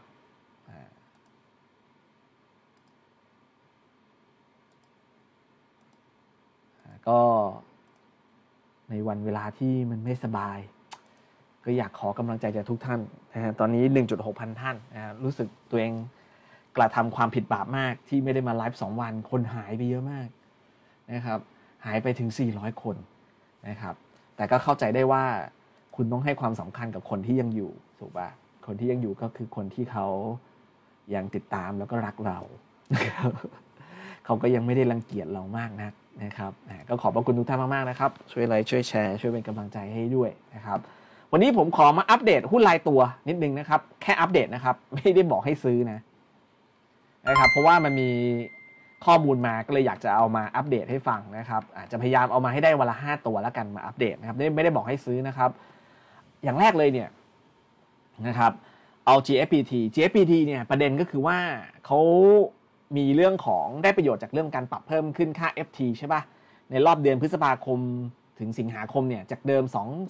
ก็ในวันเวลาที่มันไม่สบายก็อยากขอกำลังใจจากทุกท่านนะตอนนี้ 1.6 พันท่านนะรู้สึกตัวเองกระทำความผิดบาปมากที่ไม่ได้มาไลฟ์2 วันคนหายไปเยอะมากนะครับหายไปถึง400 คนนะครับแต่ก็เข้าใจได้ว่าคุณต้องให้ความสำคัญกับคนที่ยังอยู่ถูกป่ะคนที่ยังอยู่ก็คือคนที่เขายังติดตามแล้วก็รักเราเขาก็ยังไม่ได้รังเกียจเรามากนักนะครับก็ขอบพระคุณทุกท่านมากๆนะครับช่วยไลค์ช่วยแชร์ช่วยเป็นกำลังใจให้ด้วยนะครับวันนี้ผมขอมาอัปเดตหุ้นรายตัวนิดนึงนะครับแค่อัปเดตนะครับไม่ได้บอกให้ซื้อนะครับเพราะว่ามันมีข้อมูลมาก็เลยอยากจะเอามาอัปเดตให้ฟังนะครับอาจจะพยายามเอามาให้ได้วันละ5 ตัวแล้วกันมาอัปเดตนะครับไม่ได้บอกให้ซื้อนะครับอย่างแรกเลยเนี่ยนะครับเอา GFPT เนี่ยประเด็นก็คือว่าเขามีเรื่องของได้ประโยชน์จากเรื่องการปรับเพิ่มขึ้นค่า FT ใช่ป่ะในรอบเดือนพฤษภาคมถึงสิงหาคมเนี่ยจากเดิม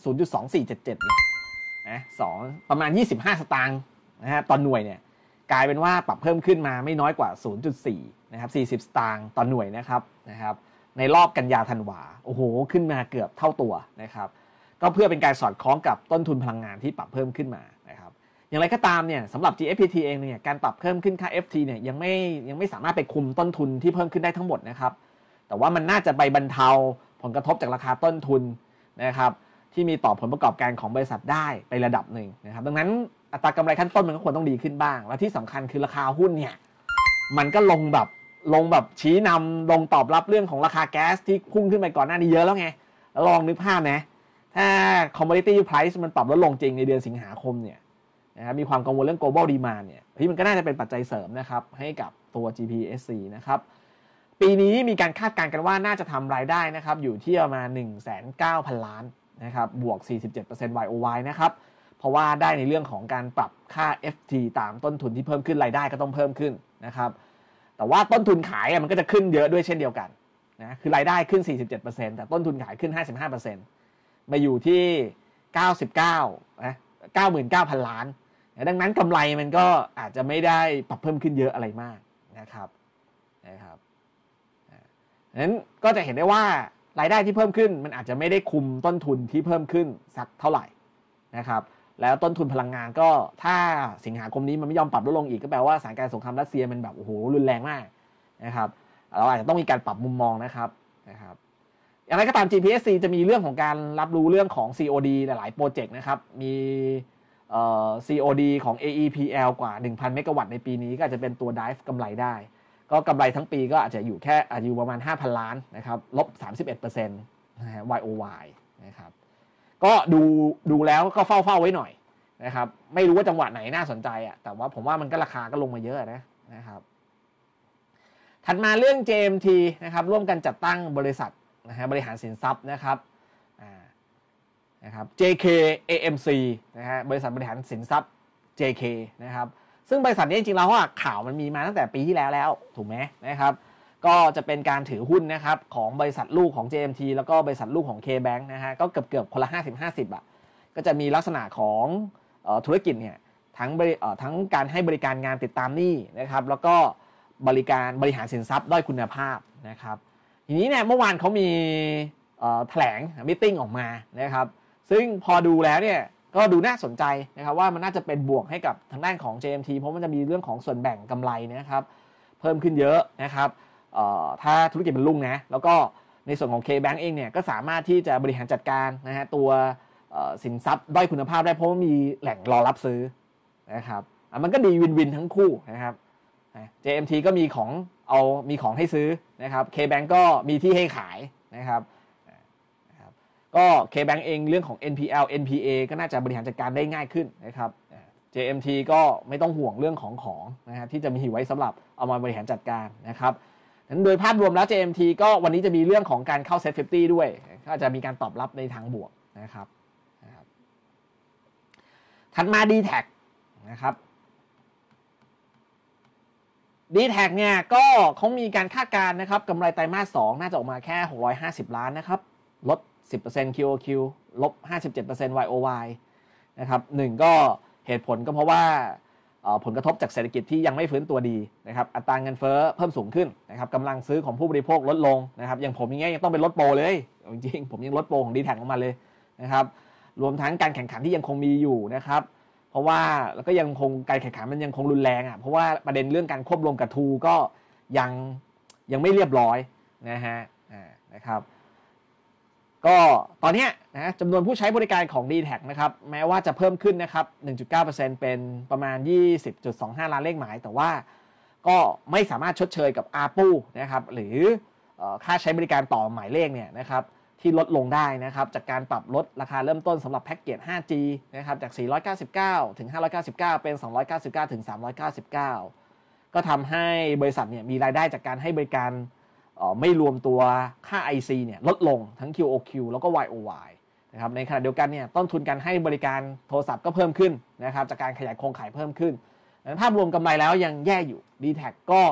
0.2477 เนี่ยนะประมาณ25 สตางค์นะครับตอนหน่วยเนี่ยกลายเป็นว่าปรับเพิ่มขึ้นมาไม่น้อยกว่า 0.4 นะครับ40 สตางค์ตอนหน่วยนะครับในรอบกันยาธันวาโอ้โหขึ้นมาเกือบเท่าตัวนะครับก็เพื่อเป็นการสอดคล้องกับต้นทุนพลังงานที่ปรับเพิ่มขึ้นมานะครับอย่างไรก็ตามเนี่ยสำหรับ GFPT เองเนี่ยการปรับเพิ่มขึ้นค่า FT เนี่ยยังไม่สามารถไปคุมต้นทุนที่เพิ่มขึ้นได้ทั้งหมดนะครับแต่ว่ามันน่าจะไปบรรเทาผลกระทบจากราคาต้นทุนนะครับที่มีต่อผลประกอบการของบริษัทได้ไประดับหนึ่งนะครับดังนั้นอัตรากำไรขั้นต้นมันก็ควรต้องดีขึ้นบ้างและที่สำคัญคือราคาหุ้นเนี่ยมันก็ลงแบบชี้นำลงตอบรับเรื่องของราคาแก๊สที่พุ่งขึ้นไปก่อนหน้านี้เยอะแล้วไงแล้วลองนึกภาพนะถ้า commodity price มันปรับลดลงจริงในเดือนสิงหาคมเนี่ยนะครับมีความกังวลเรื่อง global demand เนี่ยมันก็น่าจะเป็นปัจจัยเสริมนะครับให้กับตัว GPSC นะครับปีนี้มีการคาดการณ์กันว่าน่าจะทำรายได้นะครับอยู่ที่ประมาณ 19,000 ล้านนะครับบวก 47% YOY นะครับเพราะว่าได้ในเรื่องของการปรับค่า FT ตามต้นทุนที่เพิ่มขึ้นรายได้ก็ต้องเพิ่มขึ้นนะครับแต่ว่าต้นทุนขายมันก็จะขึ้นเยอะด้วยเช่นเดียวกันนะคือรายได้ขึ้น 47% แต่ต้นทุนขายขึ้น 55% มาอยู่ที่99,000 ล้านดังนั้นกำไรมันก็อาจจะไม่ได้ปรับเพิ่มขึ้นเยอะอะไรมากนะครับนั้นก็จะเห็นได้ว่ารายได้ที่เพิ่มขึ้นมันอาจจะไม่ได้คุมต้นทุนที่เพิ่มขึ้นสักเท่าไหร่นะครับแล้วต้นทุนพลังงานก็ถ้าสิงหาคมนี้มันไม่ยอมปรับลดลงอีกก็แปลว่าสถานการณ์สงครามรัสเซียมันแบบโอ้โหรุนแรงมากนะครับเราอาจจะต้องมีการปรับมุมมองนะครับอย่างไรก็ตาม GPSC จะมีเรื่องของการรับรู้เรื่องของ COD หลายๆโปรเจกต์นะครับมีCOD ของ AEPL กว่า 1,000 เมกะวัตต์ในปีนี้ก็อาจจะเป็นตัว drive กำไรได้ก็กำไรทั้งปีก็อาจจะอยู่ประมาณ 5,000 ล้านนะครับลบ 31% นะฮะ YOY นะครับก็ดูแล้วก็เฝ้าไว้หน่อยนะครับไม่รู้ว่าจังหวะไหนน่าสนใจอ่ะแต่ว่าผมว่ามันก็ราคาก็ลงมาเยอะนะครับถัดมาเรื่อง JMT นะครับร่วมกันจัดตั้งบริษัทนะฮะบริหารสินทรัพย์นะครับJK AMC นะฮะบริษัทบริหารสินทรัพย์ JK นะครับซึ่งบริษัทนี้จริงๆแล้วว่าข่าวมันมีมาตั้งแต่ปีที่แล้วถูกไหมนะครับก็จะเป็นการถือหุ้นนะครับของบริษัทลูกของ JMT แล้วก็บริษัทลูกของ KBank นะฮะก็เกือบคนละ 50-50 อ่ะก็จะมีลักษณะของธุรกิจเนี่ยทั้งการให้บริการงานติดตามหนี้นะครับแล้วก็บริหารสินทรัพย์ด้อยคุณภาพนะครับทีนี้เนี่ยเมื่อวานเขามีแถลงมีตติ้งออกมานะครับซึ่งพอดูแล้วเนี่ยก็ดูน่าสนใจนะครับว่ามันน่าจะเป็นบวกให้กับทางด้านของ JMT เพราะมันจะมีเรื่องของส่วนแบ่งกำไรนะครับเพิ่มขึ้นเยอะนะครับถ้าธุรกิจมันรุ่งนะแล้วก็ในส่วนของ KBank เองเนี่ยก็สามารถที่จะบริหารจัดการนะฮะตัวสินทรัพย์ด้อยคุณภาพได้เพราะว่ามีแหล่งรอรับซื้อนะครับมันก็ดีวินทั้งคู่นะครับ JMT ก็มีของให้ซื้อนะครับ KBank ก็มีที่ให้ขายนะครับก็ KBank เองเรื่องของ NPL NPA ก็น่าจะบริหารจัดการได้ง่ายขึ้นนะครับ JMT ก็ไม่ต้องห่วงเรื่องของนะฮะที่จะมีไว้สำหรับเอามาบริหารจัดการนะครับนั้นโดยภาพรวมแล้ว JMT ก็วันนี้จะมีเรื่องของการเข้า Set 50 ด้วยก็จะมีการตอบรับในทางบวกนะครับถัดมา DTAC นะครับ DTAC เนี่ยก็เขามีการคาดการณ์นะครับกำไรไตรมาส 2น่าจะออกมาแค่650 ล้านนะครับลด 10% QOQ ลบ 57% YOY นะครับ1ก็เหตุผลก็เพราะว่าผลกระทบจากเศรษฐกิจที่ยังไม่ฟื้นตัวดีนะครับอัตราเงินเฟ้อเพิ่มสูงขึ้นนะครับกำลังซื้อของผู้บริโภคลดลงนะครับอย่างผมอย่างเงี้ยยังต้องเป็นลดโปรเลยจริงๆผมยังลดโปรของ DTAC ออกมาเลยนะครับรวมทั้งการแข่งขันที่ยังคงมีอยู่นะครับเพราะว่าแล้วก็ยังคงการแข่งขันมันยังคงรุนแรงอ่ะเพราะว่าประเด็นเรื่องการควบรวมกับทูก็ยังไม่เรียบร้อยนะครับก็ตอนนี้นะจำนวนผู้ใช้บริการของ DTAC นะครับแม้ว่าจะเพิ่มขึ้นนะครับ 1.9% เป็นประมาณ 20.25 ล้านเลขหมายแต่ว่าก็ไม่สามารถชดเชยกับ ARPU นะครับหรือค่าใช้บริการต่อหมายเลขเนี่ยนะครับที่ลดลงได้นะครับจากการปรับลดราคาเริ่มต้นสำหรับแพ็กเกจ 5G นะครับจาก499ถึง599เป็น299ถึง399ก็ทำให้บริษัทเนี่ยมีรายได้จากการให้บริการไม่รวมตัวค่า IC เนี่ยลดลงทั้ง QOQ แล้วก็ YOY นะครับในขณะเดียวกันเนี่ยต้นทุนการให้บริการโทรศัพท์ก็เพิ่มขึ้นนะครับจากการขยายโครงข่ายเพิ่มขึ้นภาพรวมกำไรแล้วยังแย่อยู่ DTAC ก็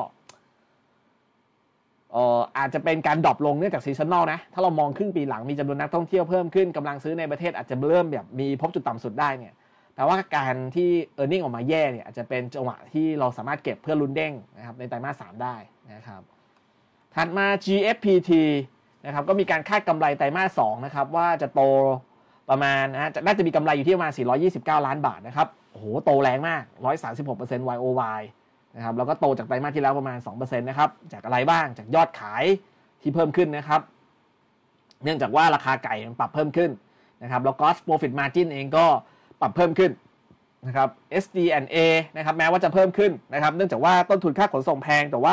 อาจจะเป็นการดรอปลงเนื่องจากซีซันนอลนะถ้าเรามองครึ่งปีหลังมีจำนวนนักท่องเที่ยวเพิ่มขึ้นกำลังซื้อในประเทศอาจจะเริ่มแบบมีพบจุดต่ำสุดได้เนี่ยแต่ว่าการที่ earning ออกมาแย่เนี่ยอาจจะเป็นจังหวะที่เราสามารถเก็บเพื่อลุ้นเด้งนะครับในไตรมาส 3ได้นะครับถัดมา GFPT นะครับก็มีการคาดกำไรไตรมาส 2นะครับว่าจะโตประมาณน่าจะมีกำไรอยู่ที่ประมาณ429 ล้านบาทนะครับโอ้โหโตแรงมาก 136% YOY นะครับแล้วก็โตจากไตรมาสที่แล้วประมาณ 2% นะครับจากอะไรบ้างจากยอดขายที่เพิ่มขึ้นนะครับเนื่องจากว่าราคาไก่มันปรับเพิ่มขึ้นนะครับแล้วก็ Profit Margin เองก็ปรับเพิ่มขึ้นนะครับ SG&A นะครับแม้ว่าจะเพิ่มขึ้นนะครับเนื่องจากว่าต้นทุนค่าขนส่งแพงแต่ว่า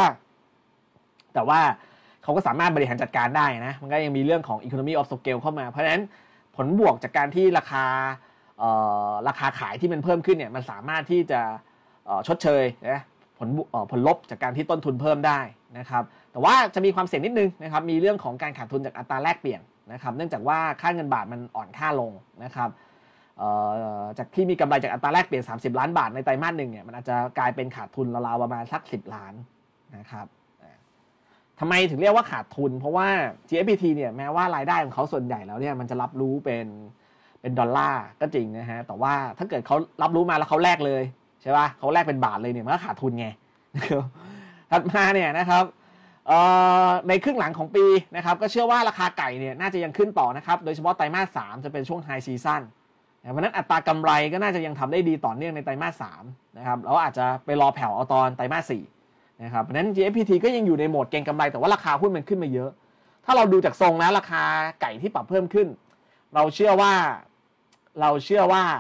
เขาก็สามารถบริหารจัดการได้นะมันก็ยังมีเรื่องของ Economy of Scale เข้ามาเพราะฉะนั้นผลบวกจากการที่ราคาขายที่มันเพิ่มขึ้นเนี่ยมันสามารถที่จะชดเชยนะผลลบจากการที่ต้นทุนเพิ่มได้นะครับแต่ว่าจะมีความเสี่ยงนิดนึงนะครับมีเรื่องของการขาดทุนจากอัตราแลกเปลี่ยนนะครับเนื่องจากว่าค่าเงินบาทมันอ่อนค่าลงนะครับจากที่มีกำไรจากอัตราแลกเปลี่ยน30 ล้านบาทในไตรมาส 1เนี่ยมันอาจจะกลายเป็นขาดทุนราวๆประมาณสัก10 ล้านนะครับทำไมถึงเรียกว่าขาดทุนเพราะว่า GFPT เนี่ยแม้ว่ารายได้ของเขาส่วนใหญ่แล้วเนี่ยมันจะรับรู้เป็นดอลลาร์ก็จริงนะฮะแต่ว่าถ้าเกิดเขารับรู้มาแล้วเขาแลกเลยใช่ป่ะเขาแลกเป็นบาทเลยเนี่ยมันก็ขาดทุนไงถัดมาเนี่ยนะครับในครึ่งหลังของปีนะครับก็เชื่อว่าราคาไก่เนี่ยน่าจะยังขึ้นต่อนะครับโดยเฉพาะไตรมาส 3จะเป็นช่วงไฮซีซั่นเพราะนั้นอัตรากำไรก็น่าจะยังทำได้ดีต่อเนื่องในไตรมาส 3นะครับแล้วอาจจะไปรอแผ่วเอาตอนไตรมาส 4นะครับเพราะนั้น GFPT ก็ยังอยู่ในโหมดเก็งกำไรแต่ว่าราคาหุ้นมันขึ้นมาเยอะถ้าเราดูจากทรงแล้วราคาไก่ที่ปรับเพิ่มขึ้นเราเชื่อ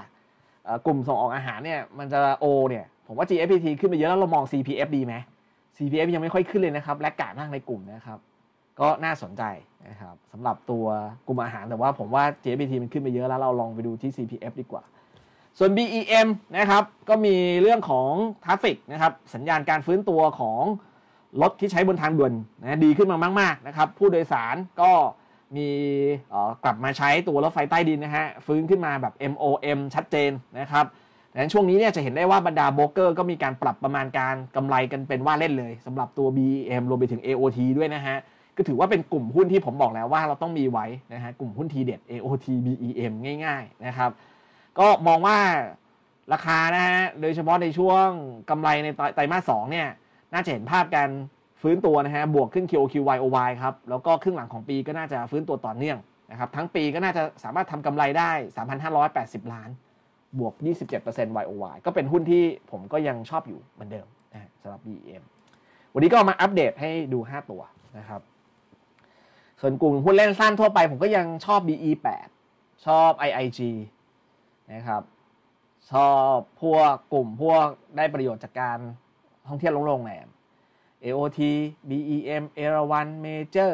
ว่ากลุ่มส่งออกอาหารเนี่ยมันจะเนี่ยผมว่า GFPT ขึ้นมาเยอะแล้วเรามอง CPF ดีไหม CPF ยังไม่ค่อยขึ้นเลยนะครับและกาดมากในกลุ่มนะครับก็น่าสนใจนะครับสำหรับตัวกลุ่มอาหารแต่ว่าผมว่า JBT มันขึ้นไปเยอะแล้วเราลองไปดูที่ CPF ดีกว่าส่วน BEM นะครับก็มีเรื่องของทราฟฟิกนะครับสัญญาณการฟื้นตัวของรถที่ใช้บนทางด่วนนะดีขึ้นมามากๆนะครับผู้โดยสารก็มีกลับมาใช้ตัวรถไฟใต้ดินนะฮะฟื้นขึ้นมาแบบ MOM ชัดเจนนะครับดังนั้นช่วงนี้เนี่ยจะเห็นได้ว่าบรรดาโบรกเกอร์ก็มีการปรับประมาณการกำไรกันเป็นว่าเล่นเลยสำหรับตัว BEM รวมไปถึง AOT ด้วยนะฮะก็ถือว่าเป็นกลุ่มหุ้นที่ผมบอกแล้วว่าเราต้องมีไว้นะฮะกลุ่มหุ้นทีเด็ด AOT BEM ง่ายๆนะครับก็มองว่าราคานะฮะโดยเฉพาะในช่วงกำไรในไตรมาส 2เนี่ยน่าจะเห็นภาพการฟื้นตัวนะฮะบวกขึ้น QOQ YOY ครับแล้วก็ครึ่งหลังของปีก็น่าจะฟื้นตัวต่อเนื่องนะครับทั้งปีก็น่าจะสามารถทำกำไรได้ 3,580 ล้านบวก 27% YOY ก็เป็นหุ้นที่ผมก็ยังชอบอยู่เหมือนเดิมนะสำหรับ BEM วันนี้ก็มาอัปเดตให้ดู5ตัวนะครับส่วนกลุ่มหุ้นเล่นสั้นทั่วไปผมก็ยังชอบ BE8 ชอบ IIG นะครับชอบพวกกลุ่มพวกได้ประโยชน์จากการท่องเที่ยวโรงแรม AOT BEM Erawan Major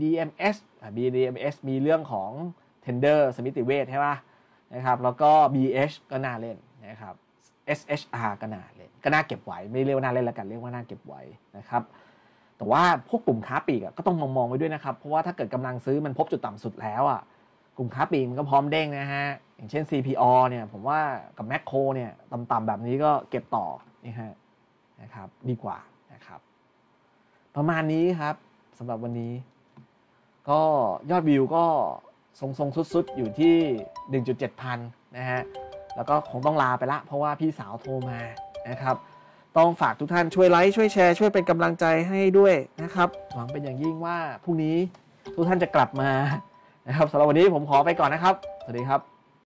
BDMs มีเรื่องของ Tender สมิติเวชใช่ป่ะนะครับแล้วก็ BH ก็น่าเล่นนะครับ SHR ก็น่าเล่นก็น่าเก็บไว้ไม่เรียกว่าน่าเล่นแล้วกันเรียกว่าน่าเก็บไว้นะครับแต่ว่าพวกกลุ่มค้าปลีกก็ต้องมองไว้ด้วยนะครับเพราะว่าถ้าเกิดกำลังซื้อมันพบจุดต่ำสุดแล้วกลุ่มค้าปลีกมันก็พร้อมเด้งนะฮะอย่างเช่น CPO เนี่ยผมว่ากับแมคโครเนี่ยต่ำๆแบบนี้ก็เก็บต่อนี่ฮะนะครับดีกว่านะครับประมาณนี้ครับสำหรับวันนี้ก็ยอดวิวก็ทรงๆสุดๆอยู่ที่ 1.7 พันนะฮะแล้วก็คงต้องลาไปละเพราะว่าพี่สาวโทรมานะครับต้องฝากทุกท่านช่วยไลค์ช่วยแชร์ช่วยเป็นกำลังใจให้ด้วยนะครับหวังเป็นอย่างยิ่งว่าพรุ่งนี้ทุกท่านจะกลับมานะครับสำหรับวันนี้ผมขอไปก่อนนะครับสวัสดีครับ